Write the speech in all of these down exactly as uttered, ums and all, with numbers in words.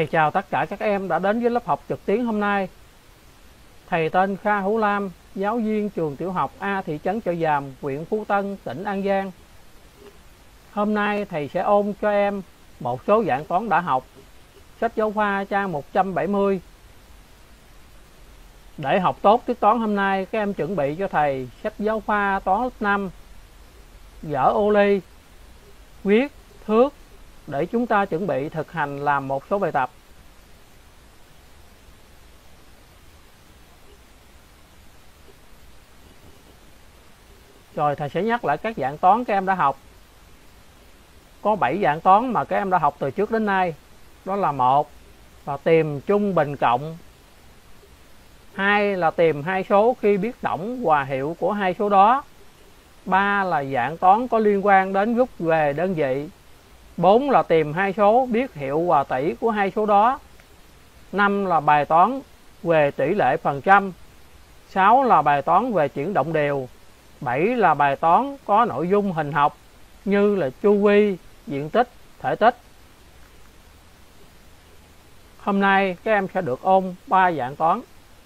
Thầy chào tất cả các em đã đến với lớp học trực tuyến hôm nay. Thầy tên Kha Hữu Lam, giáo viên trường tiểu học A thị trấn Chợ Giàm, huyện Phú Tân, tỉnh An Giang. Hôm nay thầy sẽ ôn cho em một số dạng toán đã học, sách giáo khoa trang một trăm bảy mươi. Để học tốt tiết toán hôm nay, các em chuẩn bị cho thầy sách giáo khoa toán lớp năm, vở ô ly, viết, thước để chúng ta chuẩn bị thực hành làm một số bài tập. Rồi thầy sẽ nhắc lại các dạng toán các em đã học. Có bảy dạng toán mà các em đã học từ trước đến nay. Đó là một là tìm trung bình cộng, hai là tìm hai số khi biết tổng hòa hiệu của hai số đó, ba là dạng toán có liên quan đến rút về đơn vị, bốn là tìm hai số biết hiệu hòa tỷ của hai số đó, năm là bài toán về tỷ lệ phần trăm, sáu là bài toán về chuyển động đều, bảy là bài toán có nội dung hình học như là chu vi, diện tích, thể tích. Hôm nay các em sẽ được ôn ba dạng toán.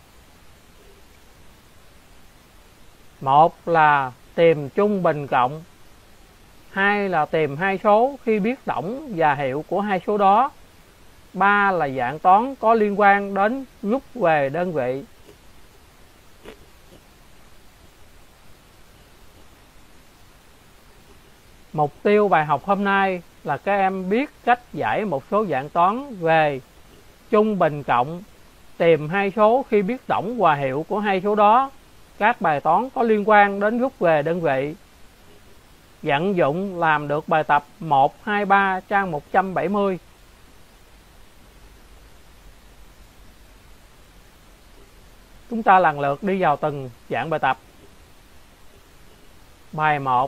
Một là tìm trung bình cộng, hai là tìm hai số khi biết tổng và hiệu của hai số đó, ba là dạng toán có liên quan đến rút về đơn vị. Mục tiêu bài học hôm nay là các em biết cách giải một số dạng toán về trung bình cộng, tìm hai số khi biết tổng hòa hiệu của hai số đó, các bài toán có liên quan đến rút về đơn vị. Vận dụng làm được bài tập một, hai, ba trang một trăm bảy mươi. Chúng ta lần lượt đi vào từng dạng bài tập. Bài một.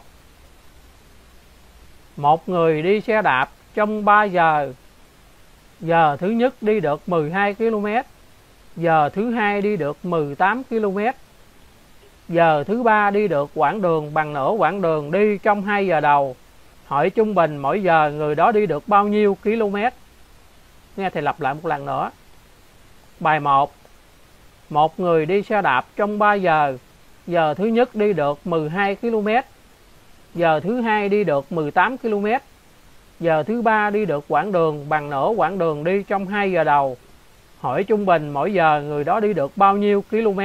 Một người đi xe đạp trong ba giờ. Giờ thứ nhất đi được mười hai ki lô mét, giờ thứ hai đi được mười tám ki lô mét, giờ thứ ba đi được quãng đường bằng nửa quãng đường đi trong hai giờ đầu. Hỏi trung bình mỗi giờ người đó đi được bao nhiêu km? Nghe thầy lặp lại một lần nữa. Bài một. Một người đi xe đạp trong ba giờ. Giờ thứ nhất đi được mười hai ki lô mét, giờ thứ hai đi được mười tám ki lô mét, giờ thứ ba đi được quãng đường bằng nửa quãng đường đi trong hai giờ đầu. Hỏi trung bình mỗi giờ người đó đi được bao nhiêu km?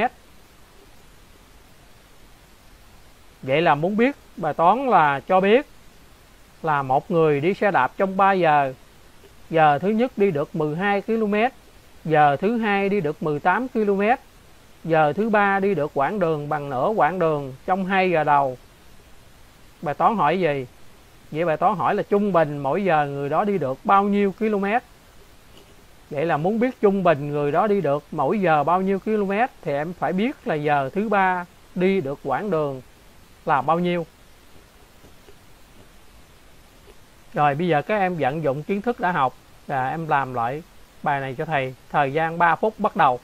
Vậy là muốn biết bài toán là cho biết là một người đi xe đạp trong ba giờ. Giờ thứ nhất đi được mười hai ki lô mét, giờ thứ hai đi được mười tám ki lô mét, giờ thứ ba đi được quãng đường bằng nửa quãng đường trong hai giờ đầu. Bài toán hỏi gì? Vậy bài toán hỏi là trung bình mỗi giờ người đó đi được bao nhiêu km? Vậy là muốn biết trung bình người đó đi được mỗi giờ bao nhiêu km thì em phải biết là giờ thứ ba đi được quãng đường là bao nhiêu. Rồi bây giờ các em vận dụng kiến thức đã học và em làm lại bài này cho thầy. Thời gian ba phút bắt đầu.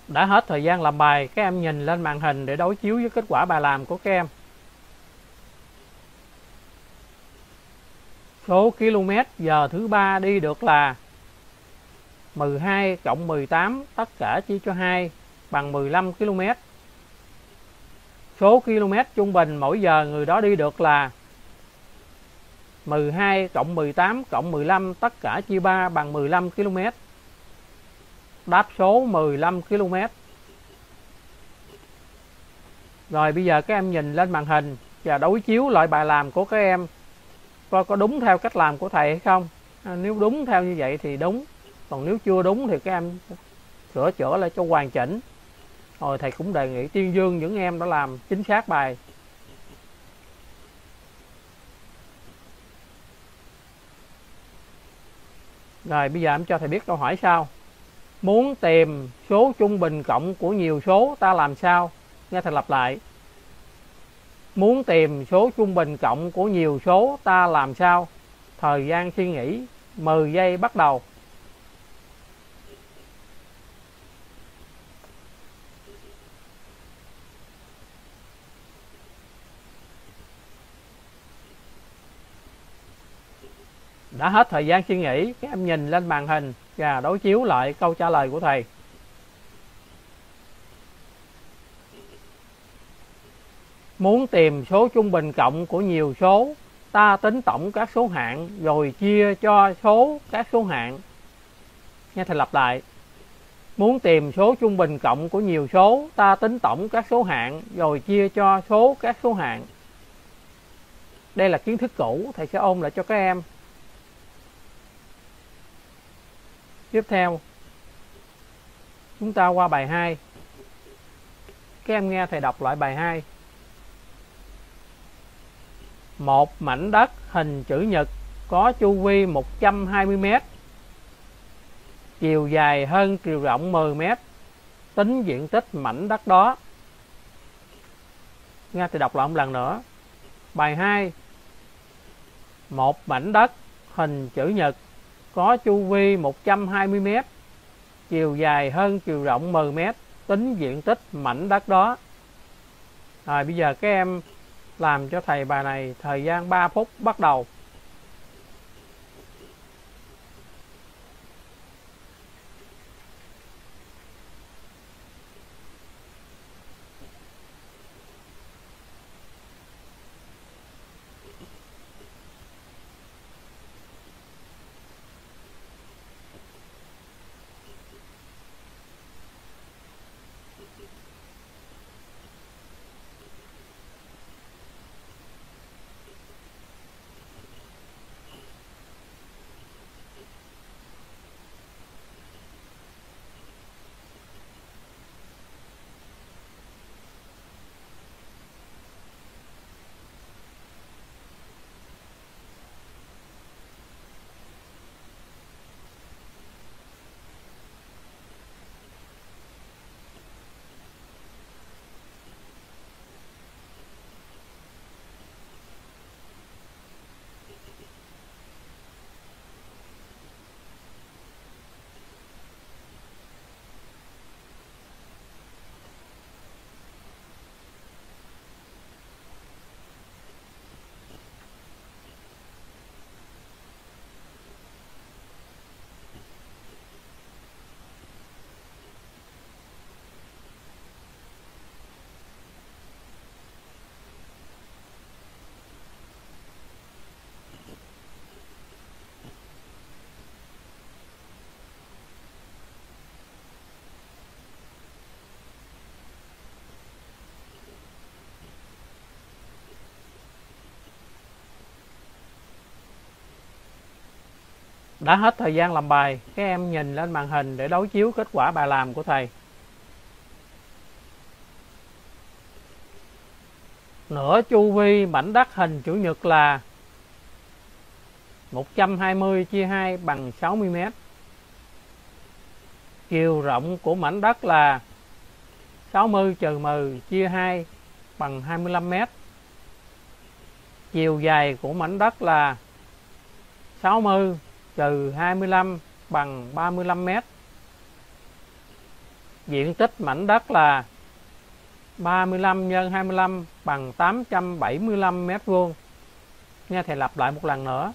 Đã hết thời gian làm bài, các em nhìn lên màn hình để đối chiếu với kết quả bài làm của các em. Số km giờ thứ ba đi được là mười hai cộng mười tám, tất cả chia cho hai bằng mười lăm ki lô mét. Số km trung bình mỗi giờ người đó đi được là mười hai cộng mười tám cộng mười lăm, tất cả chia ba bằng mười lăm ki lô mét. Đáp số mười lăm ki lô mét. Rồi bây giờ các em nhìn lên màn hình và đối chiếu lại bài làm của các em, coi có đúng theo cách làm của thầy hay không. À, nếu đúng theo như vậy thì đúng, còn nếu chưa đúng thì các em sửa chữa lại cho hoàn chỉnh. Rồi thầy cũng đề nghị tuyên dương những em đã làm chính xác bài. Rồi bây giờ em cho thầy biết câu hỏi sau. Muốn tìm số trung bình cộng của nhiều số ta làm sao? Nghe thầy lặp lại. Muốn tìm số trung bình cộng của nhiều số ta làm sao? Thời gian suy nghĩ mười giây bắt đầu. Đã hết thời gian suy nghĩ, các em nhìn lên màn hình và đối chiếu lại câu trả lời của thầy. Muốn tìm số trung bình cộng của nhiều số, ta tính tổng các số hạng rồi chia cho số các số hạng. Nghe thầy lặp lại. Muốn tìm số trung bình cộng của nhiều số, ta tính tổng các số hạng rồi chia cho số các số hạng. Đây là kiến thức cũ, thầy sẽ ôn lại cho các em. Tiếp theo, chúng ta qua bài hai. Các em nghe thầy đọc lại bài hai. Một mảnh đất hình chữ nhật có chu vi một trăm hai mươi mét, chiều dài hơn chiều rộng mười mét. Tính diện tích mảnh đất đó. Nghe thầy đọc lại một lần nữa. Bài hai. Một mảnh đất hình chữ nhật có chu vi một trăm hai mươi mét, chiều dài hơn chiều rộng mười mét. Tính diện tích mảnh đất đó. Rồi bây giờ các em làm cho thầy bài này, thời gian ba phút bắt đầu. Đã hết thời gian làm bài, các em nhìn lên màn hình để đối chiếu kết quả bài làm của thầy. Nửa chu vi mảnh đất hình chữ nhật là một trăm hai mươi chia hai bằng sáu mươi mét. Chiều rộng của mảnh đất là sáu mươi trừ mười chia hai bằng hai mươi lăm mét. Chiều dài của mảnh đất là sáu mươi trừ hai mươi lăm bằng ba mươi lăm mét. Diện tích mảnh đất là ba mươi lăm nhân hai mươi lăm bằng tám trăm bảy mươi lăm mét vuông. Nghe thầy lặp lại một lần nữa.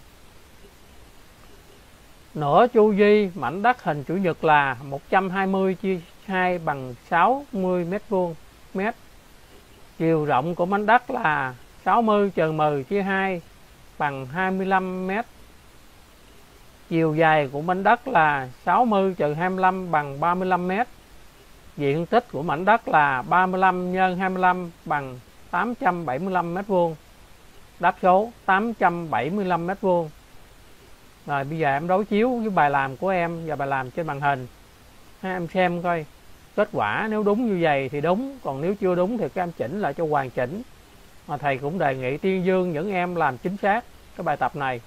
Nửa chu vi mảnh đất hình chữ nhật là một trăm hai mươi chia hai bằng sáu mươi mét vuông mét. Chiều rộng của mảnh đất là sáu mươi trừ mười chia hai bằng hai mươi lăm mét. Chiều dài của mảnh đất là sáu mươi trừ hai mươi lăm bằng ba mươi lăm mét. Diện tích của mảnh đất là ba mươi lăm nhân hai mươi lăm bằng tám trăm bảy mươi lăm mét vuông. Đáp số tám trăm bảy mươi lăm mét vuông. Rồi bây giờ em đối chiếu với bài làm của em và bài làm trên màn hình. Ha, em xem coi kết quả, nếu đúng như vậy thì đúng, còn nếu chưa đúng thì các em chỉnh lại cho hoàn chỉnh. Mà thầy cũng đề nghị tuyên dương những em làm chính xác cái bài tập này.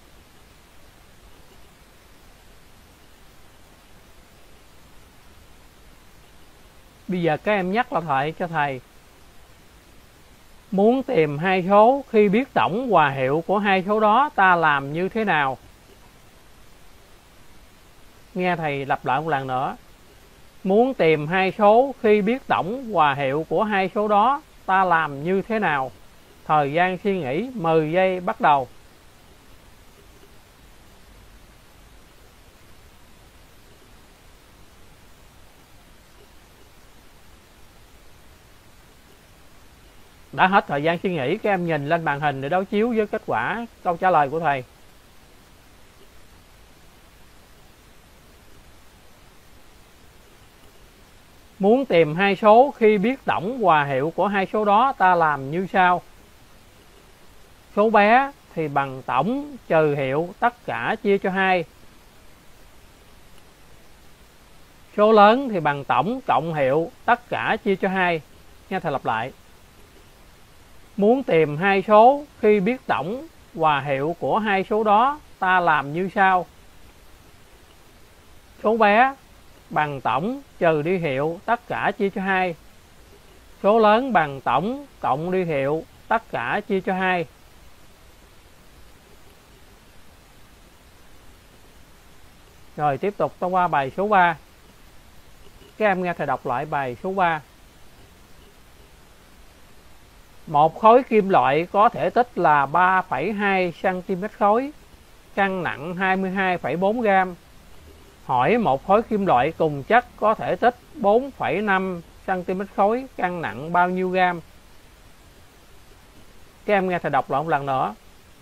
Bây giờ các em nhắc lại cho thầy. Muốn tìm hai số khi biết tổng hòa hiệu của hai số đó ta làm như thế nào? Nghe thầy lặp lại một lần nữa. Muốn tìm hai số khi biết tổng hòa hiệu của hai số đó ta làm như thế nào? Thời gian suy nghĩ mười giây bắt đầu. Đã hết thời gian suy nghĩ, các em nhìn lên màn hình để đối chiếu với kết quả câu trả lời của thầy. Muốn tìm hai số khi biết tổng hòa hiệu của hai số đó ta làm như sau. Số bé thì bằng tổng trừ hiệu tất cả chia cho hai. Số lớn thì bằng tổng cộng hiệu tất cả chia cho hai. Nghe thầy lặp lại. Muốn tìm hai số khi biết tổng hòa hiệu của hai số đó ta làm như sau. Số bé bằng tổng trừ đi hiệu tất cả chia cho hai. Số lớn bằng tổng cộng đi hiệu tất cả chia cho hai. Rồi tiếp tục ta qua bài số ba. Các em nghe thầy đọc lại bài số ba. Một khối kim loại có thể tích là ba phẩy hai xăng-ti-mét khối, cân nặng hai mươi hai phẩy bốn gam. Hỏi một khối kim loại cùng chất có thể tích bốn phẩy năm xăng-ti-mét khối, cân nặng bao nhiêu gam? Các em nghe thầy đọc lại một lần nữa.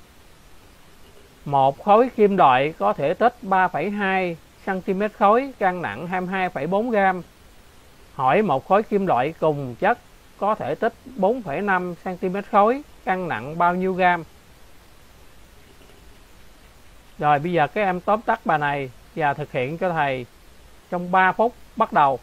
Một khối kim loại có thể tích ba phẩy hai xăng-ti-mét khối, cân nặng hai mươi hai phẩy bốn gam. Hỏi một khối kim loại cùng chất có thể tích bốn phẩy năm xăng-ti-mét khối, cân nặng bao nhiêu gam? Rồi bây giờ các em tóm tắt bài này và thực hiện cho thầy trong ba phút bắt đầu.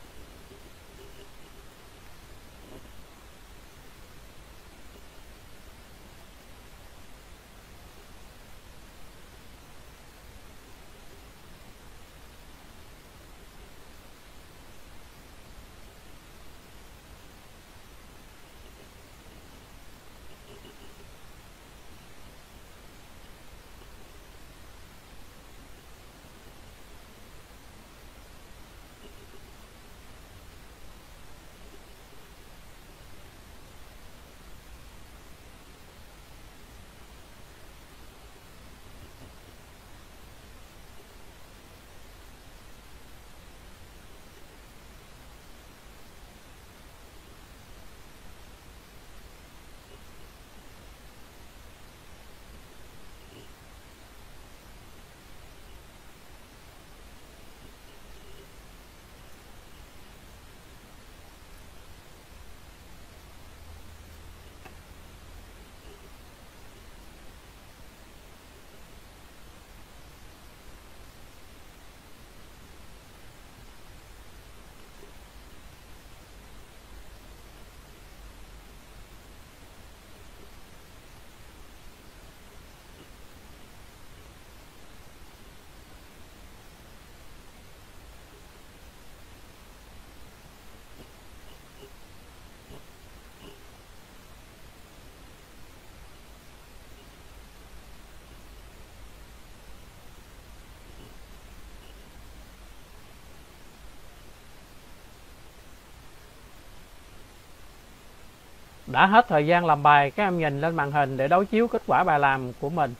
Đã hết thời gian làm bài, các em nhìn lên màn hình để đối chiếu kết quả bài làm của mình.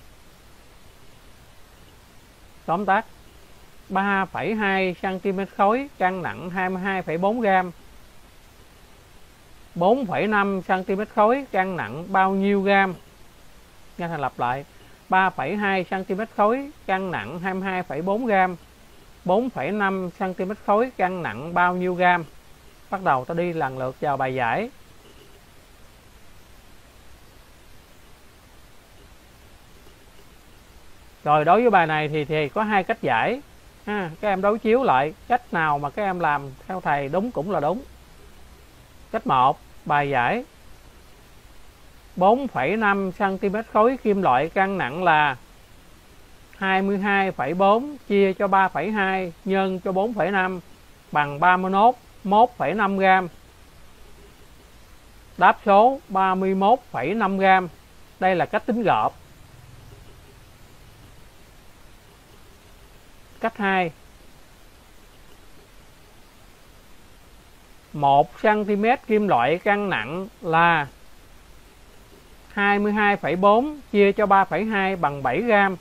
Tóm tắt: ba phẩy hai xăng-ti-mét khối, cân nặng hai mươi hai phẩy bốn gam. bốn phẩy năm xăng-ti-mét khối, cân nặng bao nhiêu gam? Nghe thầy lặp lại: ba phẩy hai xăng-ti-mét khối, cân nặng hai mươi hai phẩy bốn gam. bốn phẩy năm xăng-ti-mét khối, cân nặng bao nhiêu gam? Bắt đầu ta đi lần lượt vào bài giải. Rồi đối với bài này thì thì có hai cách giải ha, các em đối chiếu lại cách nào mà các em làm theo thầy đúng cũng là đúng. Cách một, bài giải: bốn phẩy năm xăng-ti-mét khối kim loại cân nặng là hai mươi hai phẩy bốn chia cho ba phẩy hai nhân cho bốn phẩy năm bằng ba mươi mốt phẩy năm gam. Đáp số ba mươi mốt phẩy năm gam. Đây là cách tính gộp. Cách hai, một xăng-ti-mét kim loại cân nặng là hai mươi hai phẩy bốn chia cho ba phẩy hai bằng bảy gam.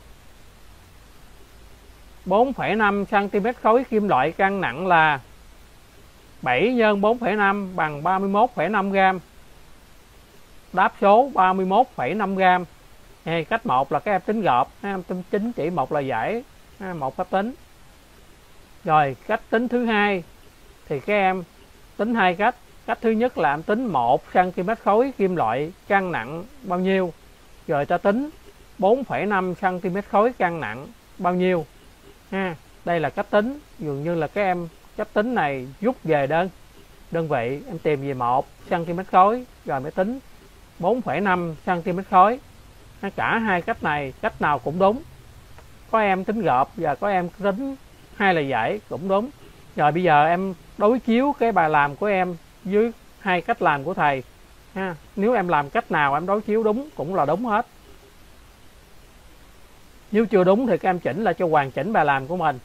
bốn phẩy năm xăng-ti-mét khối kim loại cân nặng là bảy nhân bốn phẩy năm bằng ba mươi mốt phẩy năm gam. Đáp số ba mươi mốt phẩy năm gam. Hey, cách một là các em tính gộp, em tính chỉ một là giải, một phép tính. Rồi cách tính thứ hai thì các em tính hai cách. Cách thứ nhất là em tính một xăng-ti-mét khối kim loại cân nặng bao nhiêu, rồi ta tính bốn phẩy năm xăng-ti-mét khối cân nặng bao nhiêu ha. Đây là cách tính. Dường như là các em cách tính này rút về đơn đơn vị, em tìm về một xăng-ti-mét khối rồi mới tính bốn phẩy năm xăng-ti-mét khối. Cả hai cách này cách nào cũng đúng. Có em tính gộp và có em tính hai là giải cũng đúng. Rồi bây giờ em đối chiếu cái bài làm của em với hai cách làm của thầy ha. Nếu em làm cách nào em đối chiếu đúng cũng là đúng hết. Nếu chưa đúng thì các em chỉnh lại cho hoàn chỉnh bài làm của mình.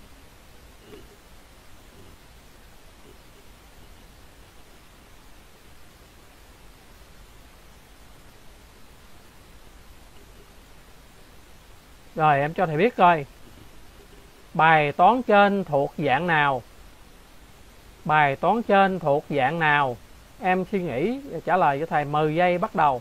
Rồi em cho thầy biết coi, bài toán trên thuộc dạng nào? Bài toán trên thuộc dạng nào? Em suy nghĩ và trả lời cho thầy. Mười giây bắt đầu.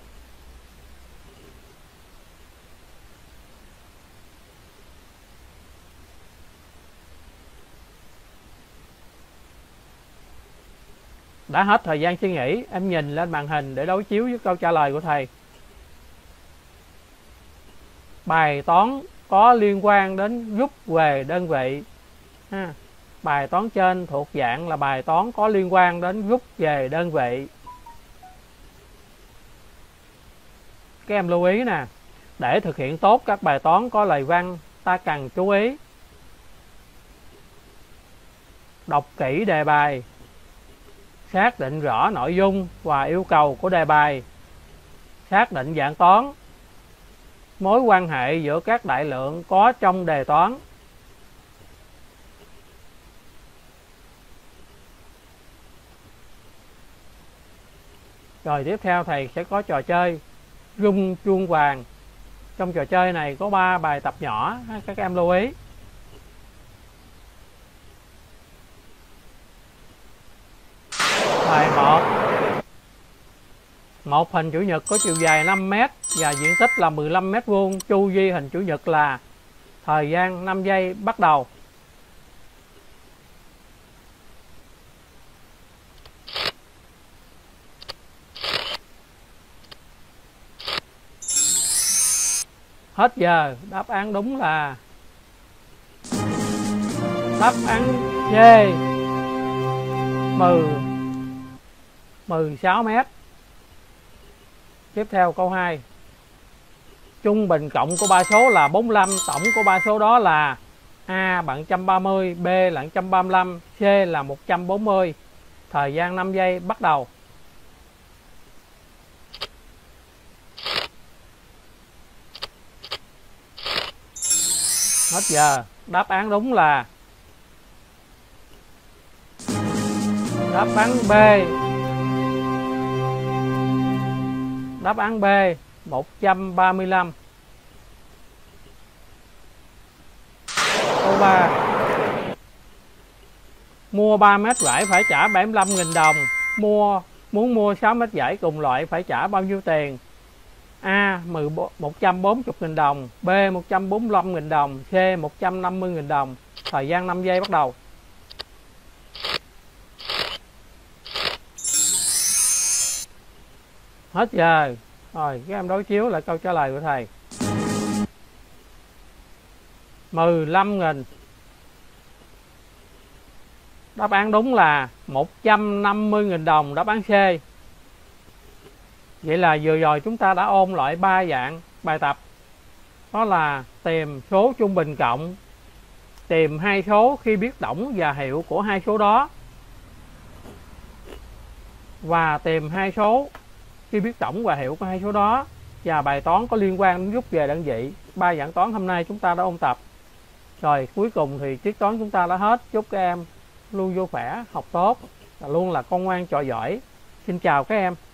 Đã hết thời gian suy nghĩ, em nhìn lên màn hình để đối chiếu với câu trả lời của thầy. Bài toán có liên quan đến rút về đơn vị ha. Bài toán trên thuộc dạng là bài toán có liên quan đến rút về đơn vị. Các em lưu ý nè, để thực hiện tốt các bài toán có lời văn, ta cần chú ý đọc kỹ đề bài, xác định rõ nội dung và yêu cầu của đề bài, xác định dạng toán, mối quan hệ giữa các đại lượng có trong đề toán. Rồi tiếp theo thầy sẽ có trò chơi rung chuông vàng. Trong trò chơi này có ba bài tập nhỏ, các em lưu ý. Bài một. Một hình chữ nhật có chiều dài năm mét và diện tích là mười lăm mét vuông. Chu vi hình chữ nhật là thời gian năm giây bắt đầu. Hết giờ. Đáp án đúng là đáp án C, mười sáu mét. Tiếp theo câu hai. Trung bình cộng của ba số là bốn mươi lăm, tổng của ba số đó là A bằng một trăm ba mươi, B là một trăm ba mươi lăm, C là một trăm bốn mươi. Thời gian năm giây bắt đầu. Hết giờ. Đáp án đúng là đáp án B, Đáp án B một trăm ba mươi lăm. Câu ba. Mua ba mét vải phải trả bảy mươi lăm nghìn đồng. Mua Muốn mua sáu mét vải cùng loại phải trả bao nhiêu tiền? A. một trăm bốn mươi nghìn đồng. B. một trăm bốn mươi lăm nghìn đồng. C. một trăm năm mươi nghìn đồng. Thời gian năm giây bắt đầu. Hết giờ. Rồi các em đối chiếu lại câu trả lời của thầy. mười lăm nghìn. Đáp án đúng là một trăm năm mươi nghìn đồng. Đáp án C. Vậy là vừa rồi chúng ta đã ôn lại ba dạng bài tập. Đó là tìm số trung bình cộng, tìm hai số khi biết tổng và hiệu của hai số đó, và tìm hai số khi biết tổng và hiệu của hai số đó, và bài toán có liên quan đến rút về đơn vị. Ba dạng toán hôm nay chúng ta đã ôn tập. Rồi cuối cùng thì tiết toán chúng ta đã hết. Chúc các em luôn vui khỏe, học tốt và luôn là con ngoan trò giỏi. Xin chào các em.